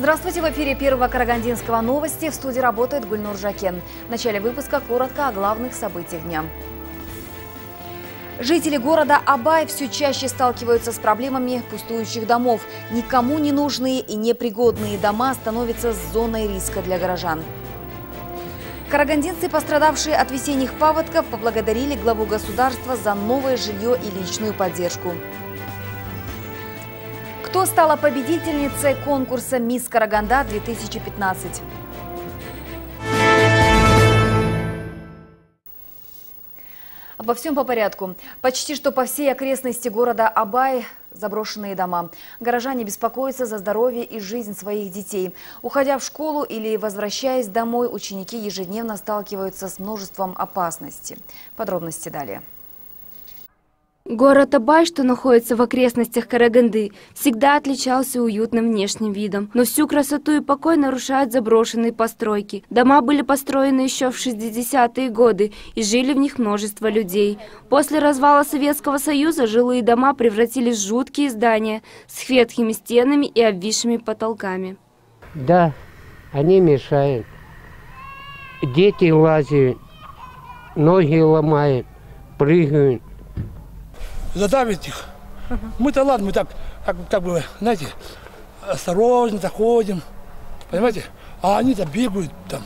Здравствуйте, в эфире Первого Карагандинского новости. В студии работает Гульнур Жакен. В начале выпуска коротко о главных событиях дня. Жители города Абай все чаще сталкиваются с проблемами пустующих домов. Никому не нужные и непригодные дома становятся зоной риска для горожан. Карагандинцы, пострадавшие от весенних паводков, поблагодарили главу государства за новое жилье и личную поддержку. Кто стала победительницей конкурса «Мисс Караганда-2015»? Обо всем по порядку. Почти что по всей окрестности города Абай заброшенные дома. Горожане беспокоятся за здоровье и жизнь своих детей. Уходя в школу или возвращаясь домой, ученики ежедневно сталкиваются с множеством опасностей. Подробности далее. Город Абай, что находится в окрестностях Караганды, всегда отличался уютным внешним видом. Но всю красоту и покой нарушают заброшенные постройки. Дома были построены еще в 60-е годы и жили в них множество людей. После развала Советского Союза жилые дома превратились в жуткие здания с ветхими стенами и обвисшими потолками. Да, они мешают. Дети лазят, ноги ломают, прыгают. Задавить их. Мы-то ладно, мы так как бы, знаете, осторожно так ходим, понимаете? А они-то бегают там.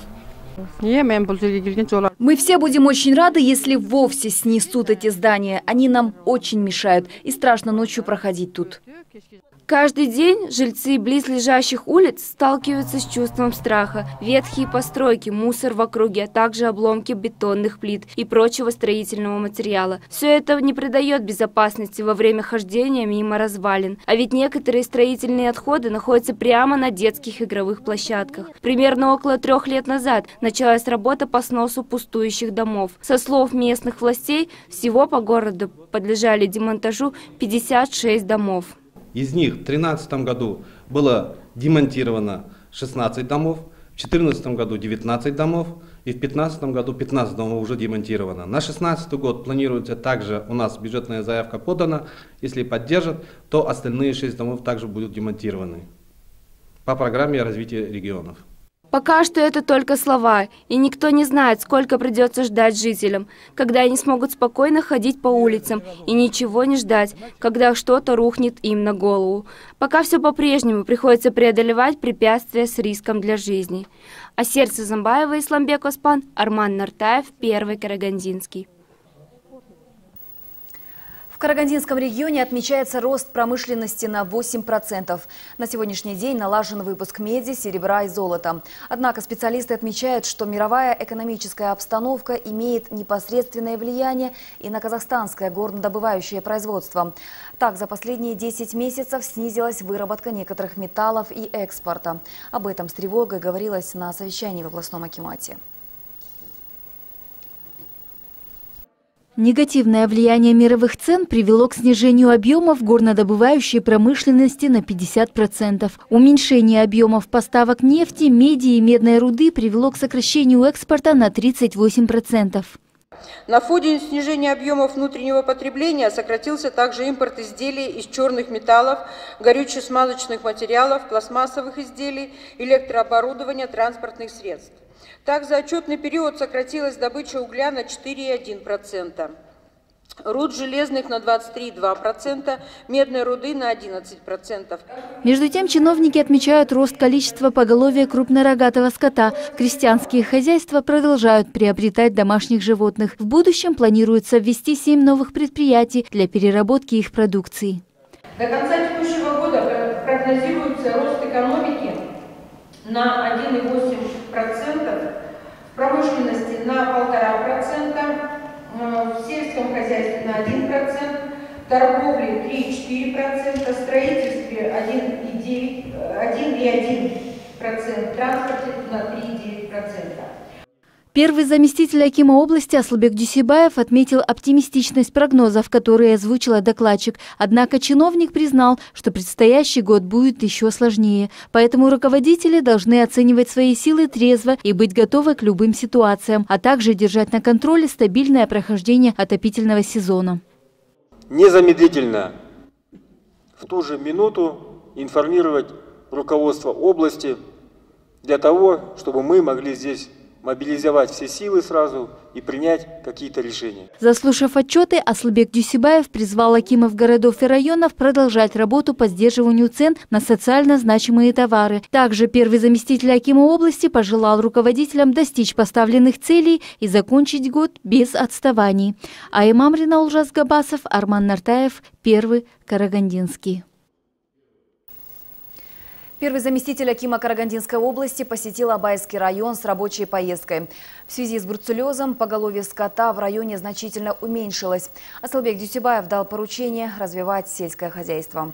Мы все будем очень рады, если вовсе снесут эти здания. Они нам очень мешают, и страшно ночью проходить тут. Каждый день жильцы близлежащих улиц сталкиваются с чувством страха. Ветхие постройки, мусор в округе, а также обломки бетонных плит и прочего строительного материала. Все это не придает безопасности во время хождения мимо развалин. А ведь некоторые строительные отходы находятся прямо на детских игровых площадках. Примерно около 3 лет назад началась работа по сносу пустующих домов. Со слов местных властей, всего по городу подлежали демонтажу 56 домов. Из них в 2013 году было демонтировано 16 домов, в 2014 году 19 домов и в 2015 году 15 домов уже демонтировано. На 2016 год планируется также, у нас бюджетная заявка подана, если поддержат, то остальные 6 домов также будут демонтированы по программе развития регионов. Пока что это только слова, и никто не знает, сколько придется ждать жителям, когда они смогут спокойно ходить по улицам и ничего не ждать, когда что-то рухнет им на голову. Пока все по-прежнему приходится преодолевать препятствия с риском для жизни. А сердце Замбаева, Исламбек Оспан, Арман Нартаев, Первый Карагандинский. В Карагандинском регионе отмечается рост промышленности на 8%. На сегодняшний день налажен выпуск меди, серебра и золота. Однако специалисты отмечают, что мировая экономическая обстановка имеет непосредственное влияние и на казахстанское горнодобывающее производство. Так, за последние 10 месяцев снизилась выработка некоторых металлов и экспорта. Об этом с тревогой говорилось на совещании в областном акимате. Негативное влияние мировых цен привело к снижению объемов горнодобывающей промышленности на 50%. Уменьшение объемов поставок нефти, меди и медной руды привело к сокращению экспорта на 38%. На фоне снижения объемов внутреннего потребления сократился также импорт изделий из черных металлов, горюче-смазочных материалов, пластмассовых изделий, электрооборудования, транспортных средств. Так, за отчетный период сократилась добыча угля на 4,1%, руд железных на 23,2%, медной руды на 11%. Между тем, чиновники отмечают рост количества поголовья крупнорогатого скота. Крестьянские хозяйства продолжают приобретать домашних животных. В будущем планируется ввести 7 новых предприятий для переработки их продукции. До конца текущего года прогнозируется рост экономики на 1,8%, в промышленности на 1,5%, в сельском хозяйстве на 1%, в торговле 3,4%, в строительстве 1,1%, в транспорте на 3,9%. Первый заместитель акима области Аслбек Дюсебаев отметил оптимистичность прогнозов, которые озвучила докладчик. Однако чиновник признал, что предстоящий год будет еще сложнее. Поэтому руководители должны оценивать свои силы трезво и быть готовы к любым ситуациям, а также держать на контроле стабильное прохождение отопительного сезона. Незамедлительно в ту же минуту информировать руководство области для того, чтобы мы могли здесь мобилизовать все силы сразу и принять какие-то решения. Заслушав отчеты, Асылбек Дюйсебаев призвал акимов городов и районов продолжать работу по сдерживанию цен на социально значимые товары. Также первый заместитель акима области пожелал руководителям достичь поставленных целей и закончить год без отставаний. Айым Амрина, Олжас Габасов, Арман Нартаев, Первый Карагандинский. Первый заместитель акима Карагандинской области посетил Абайский район с рабочей поездкой. В связи с бруцеллезом поголовье скота в районе значительно уменьшилось. Асылбек Дюйсебаев дал поручение развивать сельское хозяйство.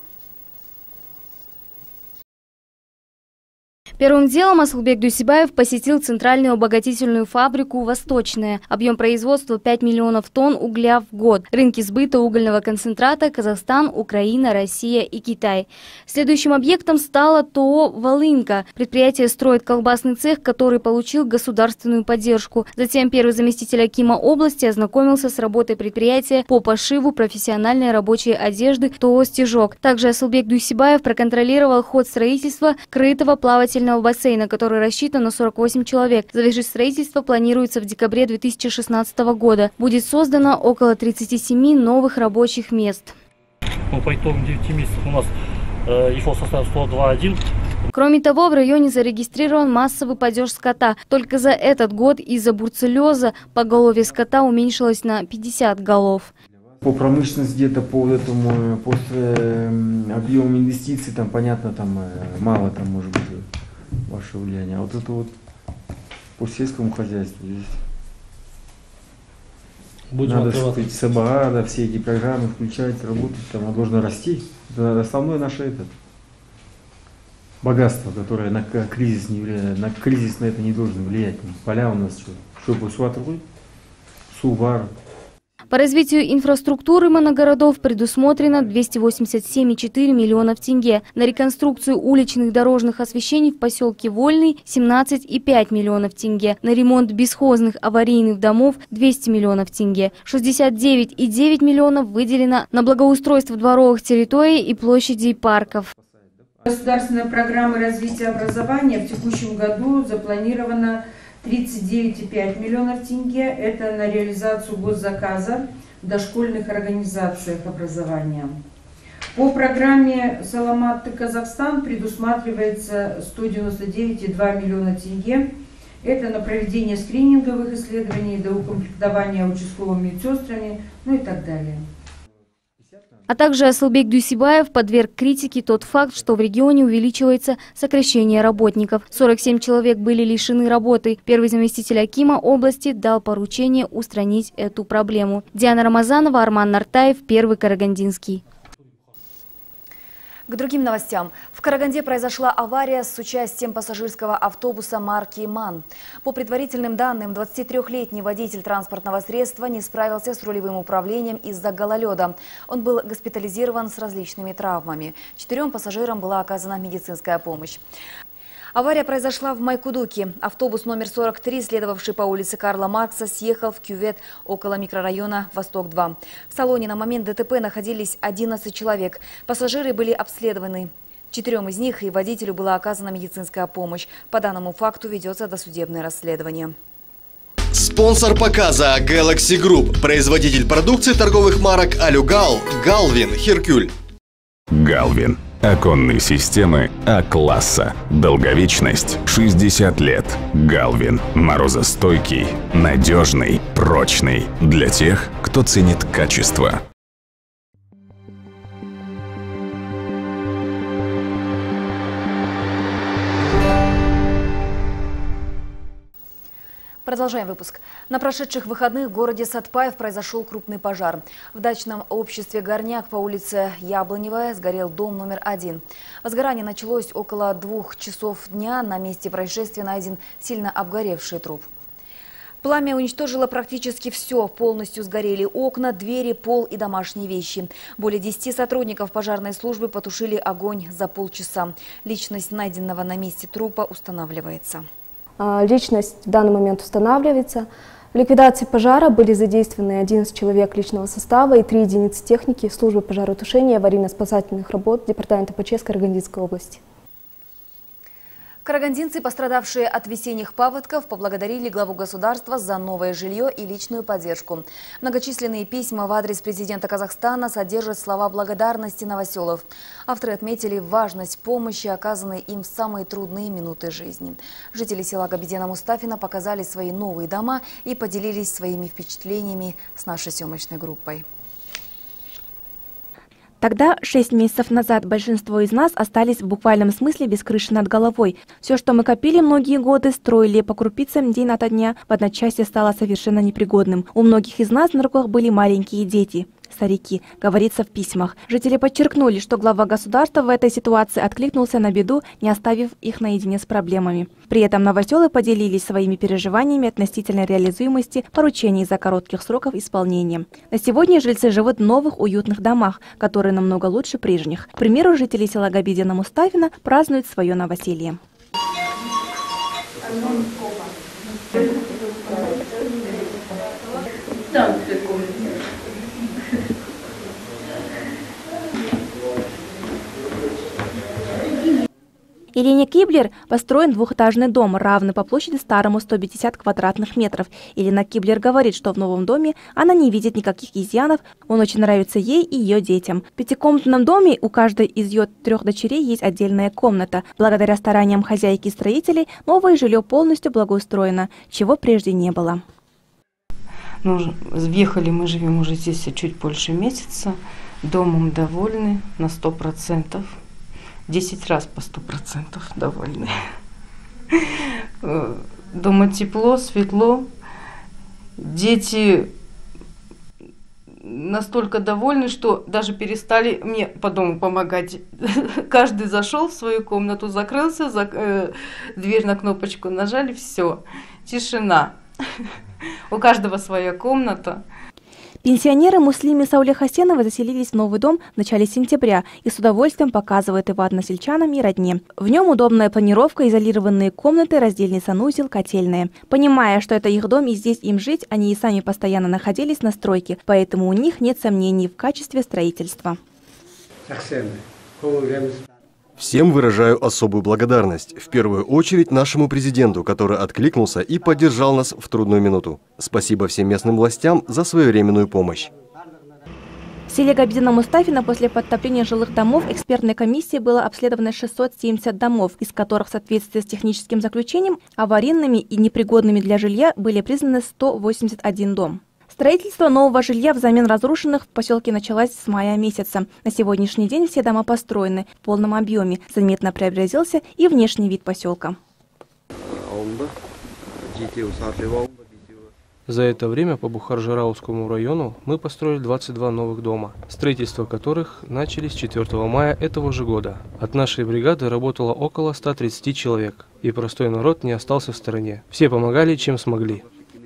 Первым делом Асылбек Дюйсебаев посетил центральную обогатительную фабрику «Восточная». Объем производства 5 миллионов тонн угля в год. Рынки сбыта угольного концентрата – Казахстан, Украина, Россия и Китай. Следующим объектом стало ТОО «Волынка». Предприятие строит колбасный цех, который получил государственную поддержку. Затем первый заместитель акима области ознакомился с работой предприятия по пошиву профессиональной рабочей одежды ТОО «Стежок». Также Асылбек Дюйсебаев проконтролировал ход строительства крытого плавательного бассейна, который рассчитан на 48 человек. Завершить строительство планируется в декабре 2016 года. Будет создано около 37 новых рабочих мест. По итогам 9 месяцев у нас ИФО составил 102,1. Кроме того, в районе зарегистрирован массовый падеж скота. Только за этот год из-за бруцеллеза поголовье скота уменьшилось на 50 голов. По промышленности где-то по этому, после объема инвестиций, там понятно, там мало, там может быть ваше влияние. А вот это вот по сельскому хозяйству здесь. Надо эти СБА, да, все эти программы включать, работать, там оно должно расти. Это основное наше богатство, которое на кризис не влияет, на кризис на это не должно влиять. Поля у нас что су сувар. По развитию инфраструктуры моногородов предусмотрено 287,4 миллионов тенге. На реконструкцию уличных дорожных освещений в поселке Вольный 17,5 миллионов тенге. На ремонт бесхозных аварийных домов 200 миллионов тенге. 69,9 миллионов выделено на благоустройство дворовых территорий и площадей парков. Государственной программы развития образования в текущем году запланировано 39,5 миллионов тенге. Это на реализацию госзаказа в дошкольных организациях образования. По программе «Саламат Казахстан» предусматривается 199,2 миллиона тенге. Это на проведение скрининговых исследований, доукомплектования участковыми медсестрами, ну и так далее. А также Асылбек Дюйсебаев подверг критике тот факт, что в регионе увеличивается сокращение работников. 47 человек были лишены работы. Первый заместитель акима области дал поручение устранить эту проблему. Диана Рамазанова, Арман Нартаев, Первый Карагандинский. К другим новостям. В Караганде произошла авария с участием пассажирского автобуса марки «МАН». По предварительным данным, 23-летний водитель транспортного средства не справился с рулевым управлением из-за гололеда. Он был госпитализирован с различными травмами. 4 пассажирам была оказана медицинская помощь. Авария произошла в Майкудуке. Автобус номер 43, следовавший по улице Карла Маркса, съехал в кювет около микрорайона Восток-2. В салоне на момент ДТП находились 11 человек. Пассажиры были обследованы. 4 из них и водителю была оказана медицинская помощь. По данному факту ведется досудебное расследование. Спонсор показа Galaxy Group. Производитель продукции торговых марок Алюгал, Галвин, Херкюль. Галвин. Оконные системы А-класса. Долговечность 60 лет. Галвин. Морозостойкий, надежный, прочный. Для тех, кто ценит качество. Продолжаем выпуск. На прошедших выходных в городе Сатпаев произошел крупный пожар. В дачном обществе «Горняк» по улице Яблоневая сгорел дом номер 1. Возгорание началось около 2 часов дня. На месте происшествия найден сильно обгоревший труп. Пламя уничтожило практически все. Полностью сгорели окна, двери, пол и домашние вещи. Более 10 сотрудников пожарной службы потушили огонь за полчаса. Личность найденного на месте трупа устанавливается. Личность в данный момент устанавливается. В ликвидации пожара были задействованы 11 человек личного состава и 3 единицы техники службы пожаротушения и аварийно-спасательных работ Департамента ПЧС Карагандинской области. Карагандинцы, пострадавшие от весенних паводков, поблагодарили главу государства за новое жилье и личную поддержку. Многочисленные письма в адрес президента Казахстана содержат слова благодарности новоселов. Авторы отметили важность помощи, оказанной им в самые трудные минуты жизни. Жители села Габидена-Мустафина показали свои новые дома и поделились своими впечатлениями с нашей съемочной группой. Тогда, 6 месяцев назад, большинство из нас остались в буквальном смысле без крыши над головой. Все, что мы копили многие годы, строили по крупицам день ото дня, в одночасье стало совершенно непригодным. У многих из нас на руках были маленькие дети. Старики, говорится в письмах. Жители подчеркнули, что глава государства в этой ситуации откликнулся на беду, не оставив их наедине с проблемами. При этом новоселы поделились своими переживаниями относительно реализуемости поручений за коротких сроков исполнения. На сегодня жильцы живут в новых уютных домах, которые намного лучше прежних. К примеру, жители села Габидена-Мустафина празднуют свое новоселье. Елене Киблер построен двухэтажный дом, равный по площади старому 150 квадратных метров. Елена Киблер говорит, что в новом доме она не видит никаких изъянов, он очень нравится ей и ее детям. В пятикомнатном доме у каждой из ее 3 дочерей есть отдельная комната. Благодаря стараниям хозяйки и строителей новое жилье полностью благоустроено, чего прежде не было. Въехали, мы живем уже здесь чуть больше месяца, домом довольны на 100%. 10 раз по 100% довольны. Дома тепло, светло. Дети настолько довольны, что даже перестали мне по дому помогать. Каждый зашел в свою комнату, закрылся, дверь на кнопочку нажали, все, тишина. У каждого своя комната. Пенсионеры Муслим и Сауле Хасеновой заселились в новый дом в начале сентября и с удовольствием показывают его односельчанам и родне. В нем удобная планировка, изолированные комнаты, раздельный санузел, котельная. Понимая, что это их дом и здесь им жить, они и сами постоянно находились на стройке, поэтому у них нет сомнений в качестве строительства. Всем выражаю особую благодарность. В первую очередь нашему президенту, который откликнулся и поддержал нас в трудную минуту. Спасибо всем местным властям за своевременную помощь. В селе Габидена-Мустафина после подтопления жилых домов экспертной комиссией было обследовано 670 домов, из которых в соответствии с техническим заключением аварийными и непригодными для жилья были признаны 181 дом. Строительство нового жилья взамен разрушенных в поселке началось с мая месяца. На сегодняшний день все дома построены в полном объеме. Заметно преобразился и внешний вид поселка. За это время по Бухар-Жыраускому району мы построили 22 новых дома, строительство которых начались 4 мая этого же года. От нашей бригады работало около 130 человек, и простой народ не остался в стороне. Все помогали, чем смогли.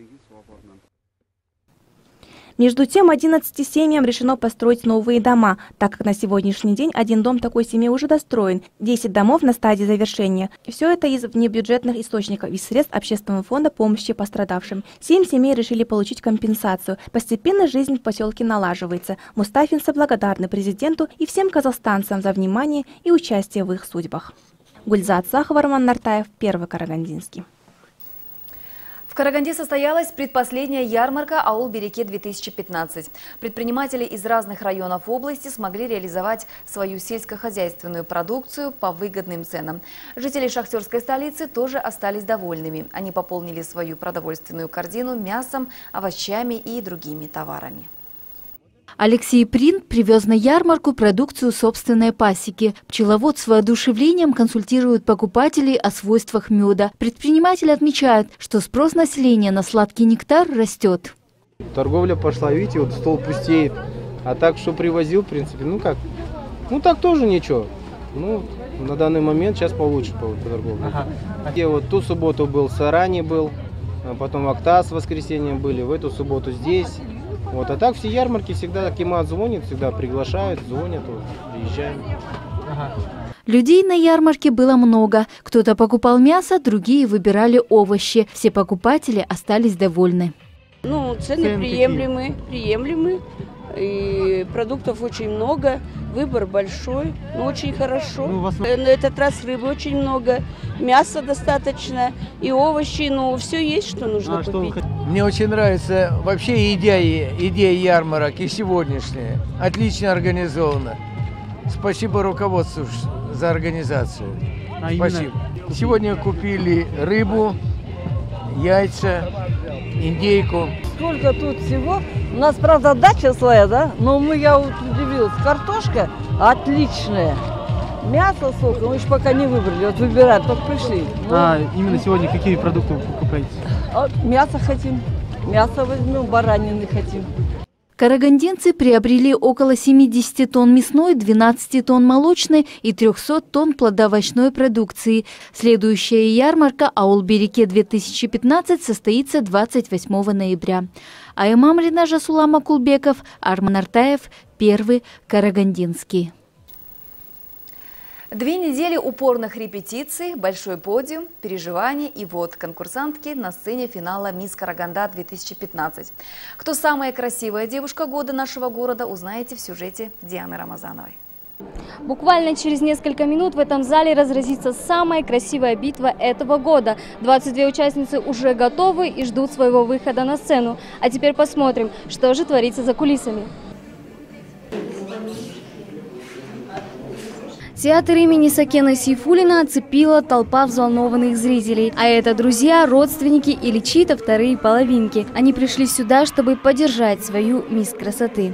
Между тем, 11 семьям решено построить новые дома, так как на сегодняшний день один дом такой семьи уже достроен, 10 домов на стадии завершения. Все это из внебюджетных источников, из средств Общественного фонда помощи пострадавшим. 7 семей решили получить компенсацию. Постепенно жизнь в поселке налаживается. Мустафинцы благодарны президенту и всем казахстанцам за внимание и участие в их судьбах. Гульзат Сахова, Роман Нартаев, Первый Карагандинский. В Караганде состоялась предпоследняя ярмарка «Аул-Береке-2015». Предприниматели из разных районов области смогли реализовать свою сельскохозяйственную продукцию по выгодным ценам. Жители шахтерской столицы тоже остались довольными. Они пополнили свою продовольственную корзину мясом, овощами и другими товарами. Алексей Прин привез на ярмарку продукцию собственной пасеки. Пчеловод с воодушевлением консультирует покупателей о свойствах меда. Предприниматели отмечают, что спрос населения на сладкий нектар растет. Торговля пошла, видите, вот стол пустеет. А так, что привозил, в принципе, так тоже ничего. На данный момент сейчас получше по торговле. И вот ту субботу был в Саране, потом в Актас в воскресенье были, в эту субботу здесь. А так все ярмарки всегда Акимат звонит, всегда приглашают, звонят, приезжаем. Людей на ярмарке было много. Кто-то покупал мясо, другие выбирали овощи. Все покупатели остались довольны. Цены приемлемы. И продуктов очень много. Выбор большой, но очень хорошо. На этот раз рыбы очень много, мяса достаточно и овощи, все есть, что нужно купить. Мне очень нравится вообще идея ярмарок и сегодняшняя. Отлично организована. Спасибо руководству за организацию. Спасибо. Сегодня купили рыбу, яйца, индейку. Сколько тут всего. У нас, правда, дача своя, да? Но я вот удивилась. Картошка отличная. Мясо сколько, мы еще пока не выбрали. Вот выбирать, только пришли. Именно сегодня какие продукты вы покупаете? Мясо хотим. Мясо возьмем, баранины хотим. Карагандинцы приобрели около 70 тонн мясной, 12 тонн молочной и 300 тонн плодоовощной продукции. Следующая ярмарка «Ауыл-Береке-2015» состоится 28 ноября. Аймам Рина Жасулама Кулбеков, Арман Артаев, Первый Карагандинский. 2 недели упорных репетиций, большой подиум, переживаний и вот конкурсантки на сцене финала «Мисс Караганда-2015». Кто самая красивая девушка года нашего города, узнаете в сюжете Дианы Рамазановой. Буквально через несколько минут в этом зале разразится самая красивая битва этого года. 22 участницы уже готовы и ждут своего выхода на сцену. А теперь посмотрим, что же творится за кулисами. Театр имени Сакена Сейфуллина оцепила толпа взволнованных зрителей. А это друзья, родственники или чьи-то вторые половинки. Они пришли сюда, чтобы поддержать свою мисс красоты.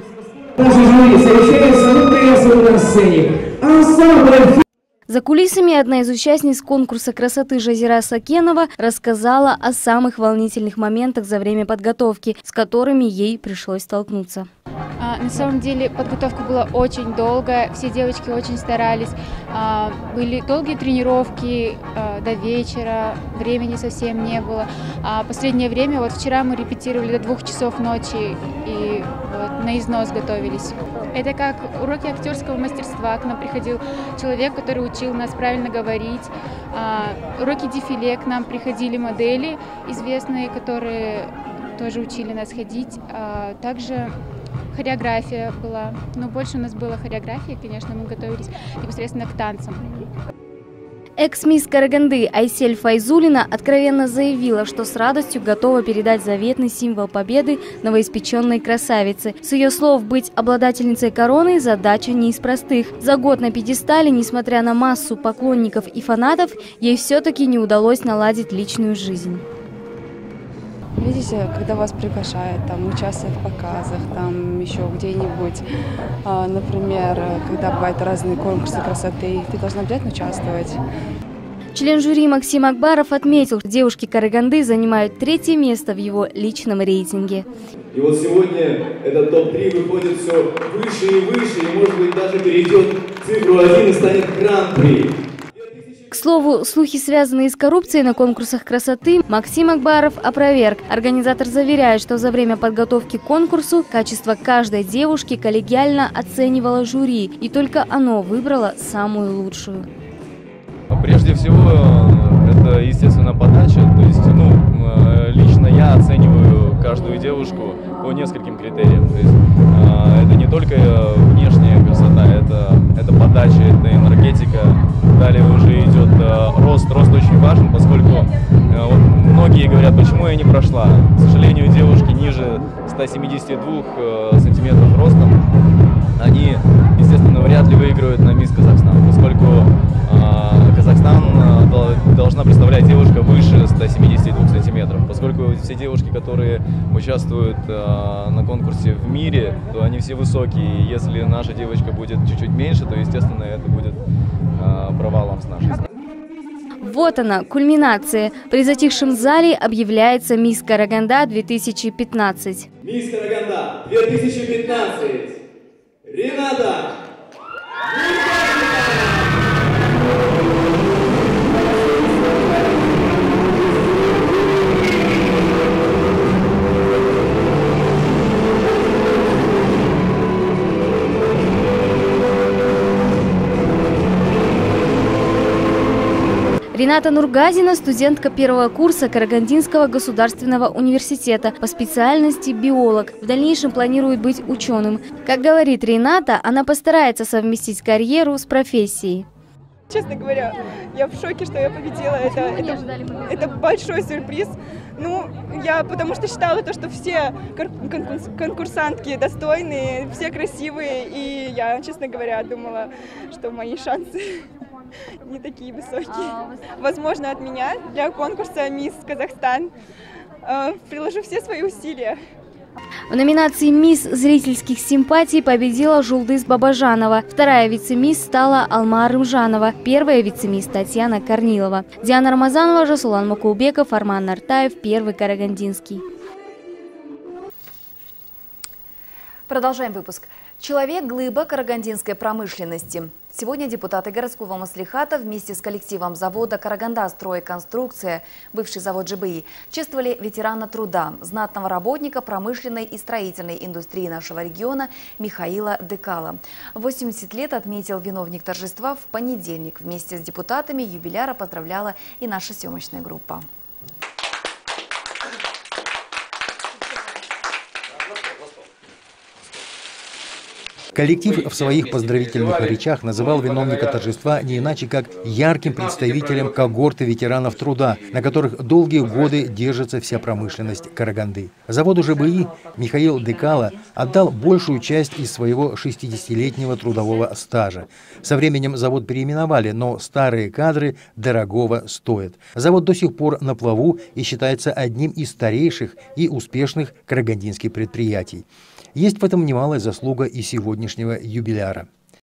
За кулисами одна из участниц конкурса красоты Жазира Сакенова рассказала о самых волнительных моментах за время подготовки, с которыми ей пришлось столкнуться. На самом деле подготовка была очень долгая, все девочки очень старались, были долгие тренировки до вечера, времени совсем не было. Последнее время, вот вчера мы репетировали до 2 часов ночи и вот на износ готовились. Это как уроки актерского мастерства, к нам приходил человек, который учил нас правильно говорить, уроки дефиле, к нам приходили модели известные, которые тоже учили нас ходить, также хореография была, но больше у нас была хореография, конечно, мы готовились непосредственно к танцам. Экс-мисс Караганды Айсель Файзулина откровенно заявила, что с радостью готова передать заветный символ победы новоиспеченной красавице. С ее слов, быть обладательницей короны – задача не из простых. За год на пьедестале, несмотря на массу поклонников и фанатов, ей все-таки не удалось наладить личную жизнь. Видите, когда вас приглашают там, участвовать в показах, там еще где-нибудь, например, когда бывают разные конкурсы красоты, ты должна обязательно участвовать. Член жюри Максим Акбаров отметил, что девушки Караганды занимают 3-е место в его личном рейтинге. И вот сегодня этот топ-3 выходит все выше и выше, и может быть даже перейдет цифру 1 и станет гран-при. К слову, слухи, связанные с коррупцией на конкурсах красоты, Максим Акбаров опроверг. Организатор заверяет, что за время подготовки к конкурсу качество каждой девушки коллегиально оценивало жюри, и только оно выбрало самую лучшую. Прежде всего, это, естественно, подача. То есть, лично я оцениваю каждую девушку по нескольким критериям. То есть, это не только внешняя красота, это подача, это энергетика. Далее уже идет рост. Рост очень важен, поскольку многие говорят, почему я не прошла. К сожалению, девушки ниже 172 сантиметров ростом, они, естественно, вряд ли выиграют на Мисс Казахстан, поскольку Казахстан должна представлять девушка выше 172 сантиметров. Поскольку все девушки, которые участвуют на конкурсе в мире, то они все высокие. И если наша девочка будет чуть-чуть меньше, то, естественно, это будет провалом с нашей стороны. Вот она, кульминация. При затихшем зале объявляется «Мисс Караганда-2015». Мисс Караганда-2015. Рената! Рената Нургазина – студентка первого курса Карагандинского государственного университета по специальности биолог. В дальнейшем планирует быть ученым. Как говорит Рената, она постарается совместить карьеру с профессией. Честно говоря, я в шоке, что я победила. Это большой сюрприз. Ну, я потому что считала, что все конкурсантки достойные, все красивые. И я, честно говоря, думала, что мои шансы не такие высокие. Возможно, от меня для конкурса «Мисс Казахстан» приложу все свои усилия. В номинации «Мисс зрительских симпатий» победила Жулдыз Бабажанова. Вторая вице-мисс стала Алма Рымжанова. Первая вице-мисс Татьяна Корнилова. Диана Рамазанова, Жасулан Макулбеков, Арман Нартаев, Первый Карагандинский. Продолжаем выпуск. Человек – глыба карагандинской промышленности. Сегодня депутаты городского маслихата вместе с коллективом завода «Караганда-стройконструкция», бывший завод ЖБИ, чествовали ветерана труда, знатного работника промышленной и строительной индустрии нашего региона Михаила Декала. 80 лет отметил виновник торжества в понедельник. Вместе с депутатами юбиляра поздравляла и наша съемочная группа. Коллектив в своих поздравительных речах называл виновника торжества не иначе как ярким представителем когорты ветеранов труда, на которых долгие годы держится вся промышленность Караганды. Заводу ЖБИ Михаил Декала отдал большую часть из своего 60-летнего трудового стажа. Со временем завод переименовали, но старые кадры дорогого стоят. Завод до сих пор на плаву и считается одним из старейших и успешных карагандинских предприятий. Есть в этом немалая заслуга и сегодняшнего юбиляра.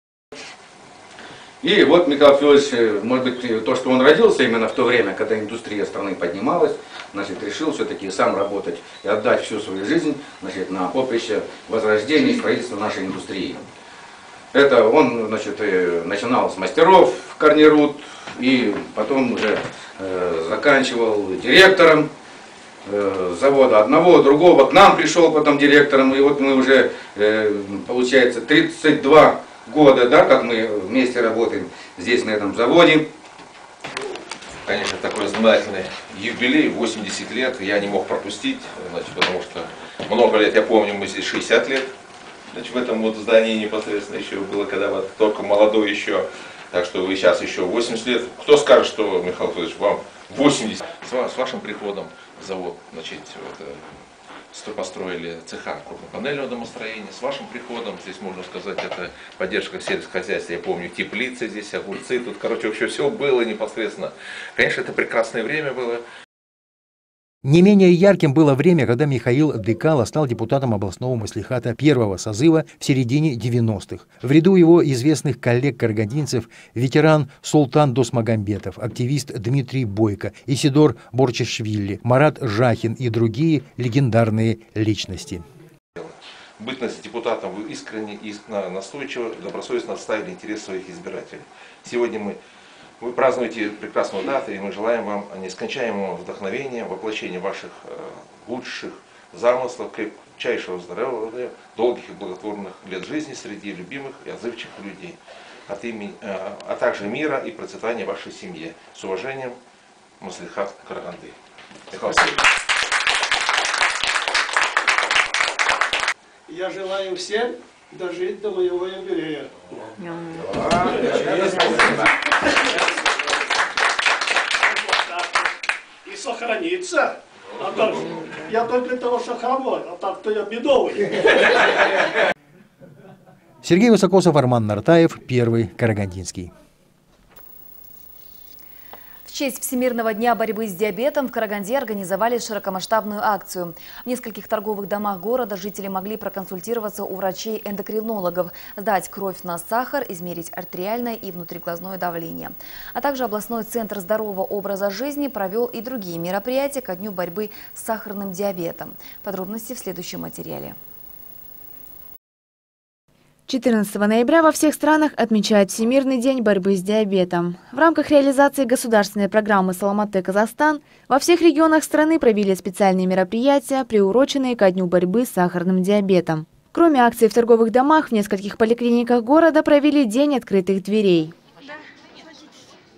И вот Михаил Федорович, может быть, то, что он родился именно в то время, когда индустрия страны поднималась, значит, решил все-таки сам работать и отдать всю свою жизнь, значит, на поприще возрождения и строительства нашей индустрии. Это он, значит, начинал с мастеров в Корнерут и потом уже заканчивал директором завода одного, другого, к нам пришел потом директором, и вот мы уже, получается, 32 года, да, как мы вместе работаем здесь, на этом заводе. Конечно, такой знаменательный юбилей, 80 лет, я не мог пропустить, значит, потому что много лет, я помню, мы здесь 60 лет, значит, в этом вот здании непосредственно еще было, когда вот только молодой еще, так что вы сейчас еще 80 лет. Кто скажет, что, Михаил Федорович, вам 80? С вашим приходом в завод, значит, вот, построили цеха крупнопанельного домостроения. С вашим приходом, здесь можно сказать, это поддержка сельского хозяйства. Я помню, теплицы здесь, огурцы, тут, короче, вообще все было непосредственно. Конечно, это прекрасное время было. Не менее ярким было время, когда Михаил Декала стал депутатом областного маслихата первого созыва в середине 90-х. В ряду его известных коллег-карагандинцев ветеран Султан Досмагамбетов, активист Дмитрий Бойко, Исидор Борчешвили, Марат Жахин и другие легендарные личности. Бытность депутатом вы искренне и настойчиво, добросовестно отставили интерес своих избирателей. Сегодня вы празднуете прекрасную дату, и мы желаем вам нескончаемого вдохновения, воплощения ваших лучших замыслов, крепчайшего здоровья, долгих и благотворных лет жизни среди любимых и отзывчивых людей, а также мира и процветания вашей семье. С уважением, Маслихат Караганды. Я желаю всем дожить до моего юбилея. И сохраниться. А так, я только для того, что хромой, а так-то я бедовый. Сергей Высокосов, Арман Нартаев, Первый Карагандинский. В честь Всемирного дня борьбы с диабетом в Караганде организовали широкомасштабную акцию. В нескольких торговых домах города жители могли проконсультироваться у врачей-эндокринологов, сдать кровь на сахар, измерить артериальное и внутриглазное давление. А также областной центр здорового образа жизни провел и другие мероприятия ко дню борьбы с сахарным диабетом. Подробности в следующем материале. 14 ноября во всех странах отмечают Всемирный день борьбы с диабетом. В рамках реализации государственной программы «Саламатте Казахстан» во всех регионах страны провели специальные мероприятия, приуроченные ко дню борьбы с сахарным диабетом. Кроме акций в торговых домах, в нескольких поликлиниках города провели День открытых дверей.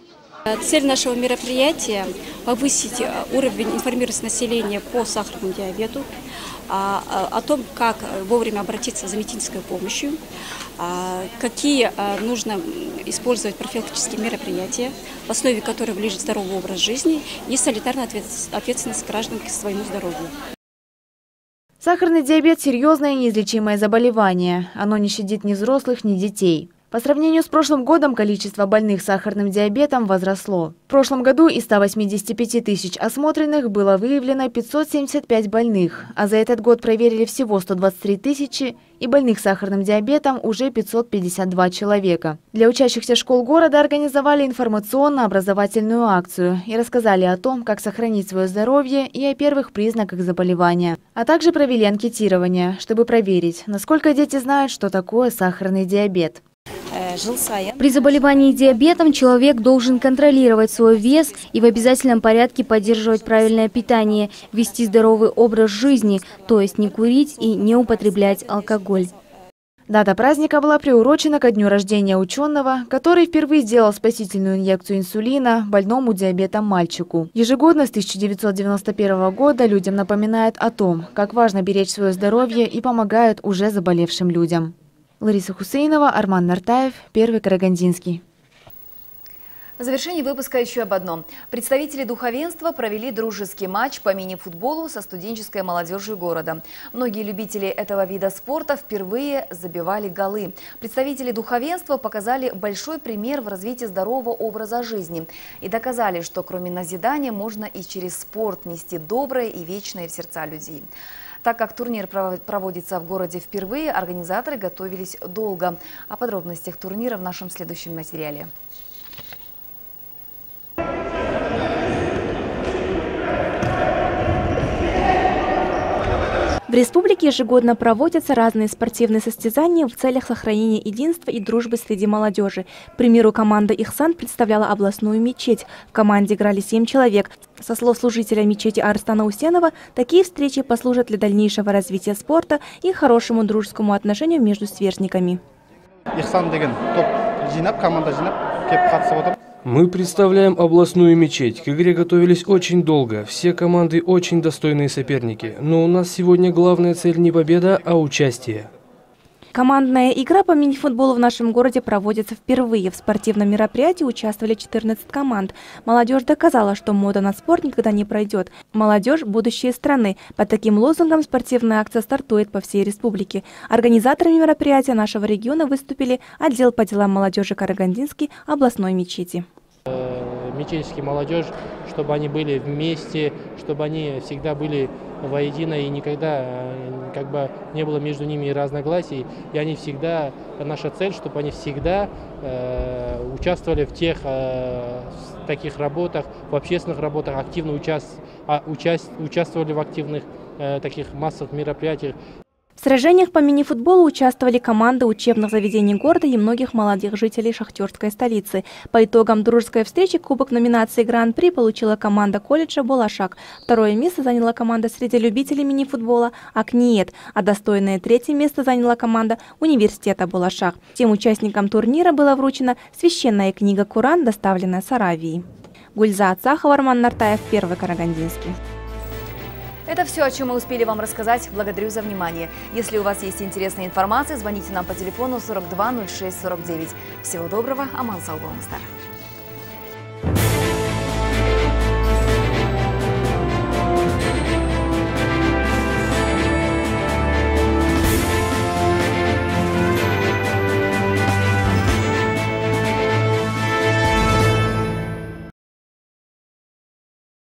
Цель нашего мероприятия – повысить уровень информированности населения по сахарному диабету, о том, как вовремя обратиться за медицинской помощью, какие нужно использовать профилактические мероприятия, в основе которых лежит здоровый образ жизни и солидарная ответственность граждан к своему здоровью. Сахарный диабет – серьезное и неизлечимое заболевание. Оно не щадит ни взрослых, ни детей. По сравнению с прошлым годом количество больных сахарным диабетом возросло. В прошлом году из 185 тысяч осмотренных было выявлено 575 больных, а за этот год проверили всего 123 тысячи, и больных сахарным диабетом уже 552 человека. Для учащихся школ города организовали информационно-образовательную акцию и рассказали о том, как сохранить свое здоровье и о первых признаках заболевания. А также провели анкетирование, чтобы проверить, насколько дети знают, что такое сахарный диабет. При заболевании диабетом человек должен контролировать свой вес и в обязательном порядке поддерживать правильное питание, вести здоровый образ жизни, то есть не курить и не употреблять алкоголь. Дата праздника была приурочена ко дню рождения ученого, который впервые сделал спасительную инъекцию инсулина больному диабетом мальчику. Ежегодно с 1991 года людям напоминают о том, как важно беречь свое здоровье и помогают уже заболевшим людям. Лариса Хусейнова, Арман Нартаев, Первый Карагандинский. В завершении выпуска еще об одном. Представители духовенства провели дружеский матч по мини-футболу со студенческой молодежью города. Многие любители этого вида спорта впервые забивали голы. Представители духовенства показали большой пример в развитии здорового образа жизни и доказали, что кроме назидания можно и через спорт нести доброе и вечное в сердца людей. Так как турнир проводится в городе впервые, организаторы готовились долго. О подробностях турнира в нашем следующем материале. В республике ежегодно проводятся разные спортивные состязания в целях сохранения единства и дружбы среди молодежи. К примеру, команда «Ихсан» представляла областную мечеть. В команде играли 7 человек. Со слов служителя мечети Арстана Усенова, такие встречи послужат для дальнейшего развития спорта и хорошему дружескому отношению между сверстниками. Мы представляем областную мечеть. К игре готовились очень долго. Все команды очень достойные соперники. Но у нас сегодня главная цель не победа, а участие. Командная игра по мини-футболу в нашем городе проводится впервые. В спортивном мероприятии участвовали 14 команд. Молодежь доказала, что мода на спорт никогда не пройдет. Молодежь – будущее страны. Под таким лозунгом спортивная акция стартует по всей республике. Организаторами мероприятия нашего региона выступили отдел по делам молодежи Карагандинской областной мечети. Мечетьские молодежь, чтобы они были вместе, чтобы они всегда были воедино и никогда не было между ними разногласий. И они всегда, наша цель, чтобы они всегда участвовали в тех таких работах, в общественных работах, активно участвовали в активных таких массовых мероприятиях. В сражениях по мини-футболу участвовали команды учебных заведений города и многих молодых жителей шахтерской столицы. По итогам дружеской встречи кубок номинации Гран-при получила команда колледжа «Болашак». Второе место заняла команда среди любителей мини-футбола «Акниет», а достойное третье место заняла команда университета «Болашак». Тем участникам турнира была вручена священная книга «Коран», доставленная с Аравии. Гульза Ацахова, Арман Нартаев, Первый Карагандинский. Это все, о чем мы успели вам рассказать. Благодарю за внимание. Если у вас есть интересная информация, звоните нам по телефону 42 06 49. Всего доброго. Аман Салгон Стар.